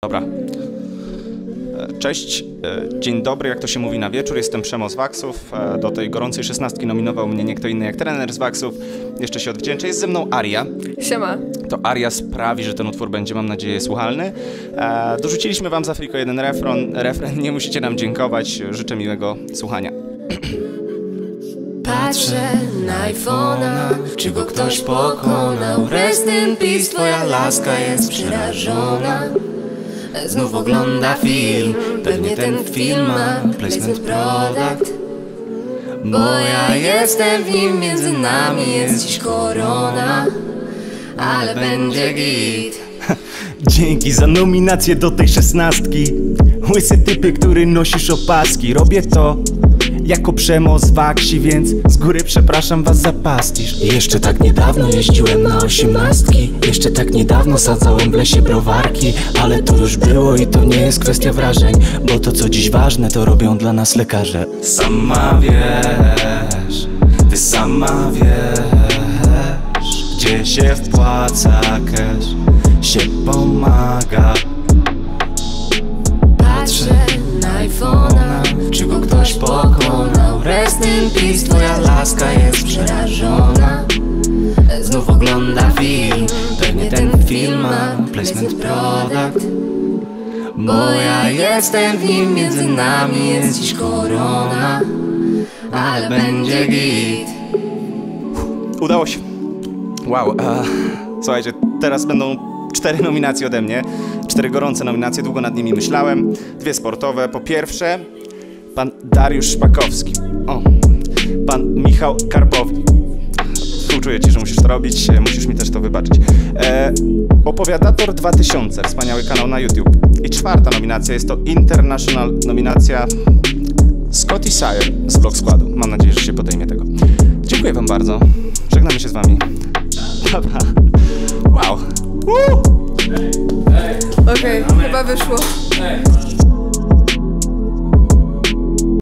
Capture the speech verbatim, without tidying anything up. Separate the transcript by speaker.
Speaker 1: Dobra. Cześć, dzień dobry, jak to się mówi na wieczór, jestem Przemo z Waxów. Do tej gorącej szesnastki nominował mnie nie kto inny jak trener z Waxów. Jeszcze się odwdzięczę, jest ze mną Aria.
Speaker 2: Siema.
Speaker 1: To Aria sprawi, że ten utwór będzie, mam nadzieję, słuchalny. Dorzuciliśmy wam za tylko jeden refren, refren, nie musicie nam dziękować, życzę miłego słuchania.
Speaker 3: Patrzę na iPhone'a, czy go ktoś pokonał. Rest in peace, twoja laska jest przerażona. Znów ogląda film, pewnie ten film ma placement product. Bo ja jestem w nim, między nami jest dziś korona. Ale będzie git.
Speaker 4: Dzięki za nominację do tej szesnastki. Łysy typy, który nosisz opaski. Robię to jako Przemo z Waxi, więc z góry przepraszam was za pastisz.
Speaker 3: Jeszcze tak niedawno jeździłem na osiemnastki. Jeszcze tak niedawno sadzałem w lesie browarki. Ale to już było i to nie jest kwestia wrażeń, bo to co dziś ważne, to robią dla nas lekarze.
Speaker 4: Sama wiesz, ty sama wiesz, gdzie się wpłaca cash, się pomaga.
Speaker 3: Patrzę na iPhone'a, czy go ktoś pokonał. Rest in peace, twoja laska jest przerażona. Znów ogląda film, pewnie ten film ma placement product. Bo ja jestem w nim, między nami jest dziś korona. Ale będzie git.
Speaker 1: Udało się. Wow, uh, słuchajcie, teraz będą cztery nominacje ode mnie. Cztery gorące nominacje, długo nad nimi myślałem. Dwie sportowe. Po pierwsze, pan Dariusz Szpakowski. O, pan Michał Karpownik. Współczuję ci, że musisz to robić, musisz mi też to wybaczyć. E, Opowiadator dwa tysiące, wspaniały kanał na YouTube. I czwarta nominacja jest to International nominacja Scotty Sire z Blog Składu. Mam nadzieję, że się podejmie tego. Dziękuję wam bardzo. Żegnamy się z wami. Pa, pa. Wow.
Speaker 2: Okej, okay, chyba wyszło.